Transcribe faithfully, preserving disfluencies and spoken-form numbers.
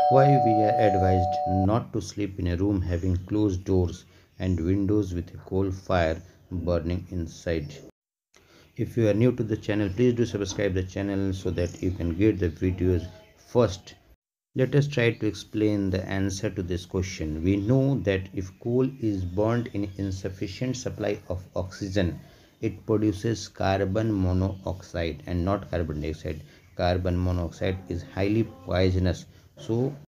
Why we are advised not to sleep in a room having closed doors and windows with a coal fire burning inside. If you are new to the channel, please do subscribe the channel so that you can get the videos first. Let us try to explain the answer to this question. We know that if coal is burned in insufficient supply of oxygen, it produces carbon monoxide and not carbon dioxide. Carbon monoxide is highly poisonous. So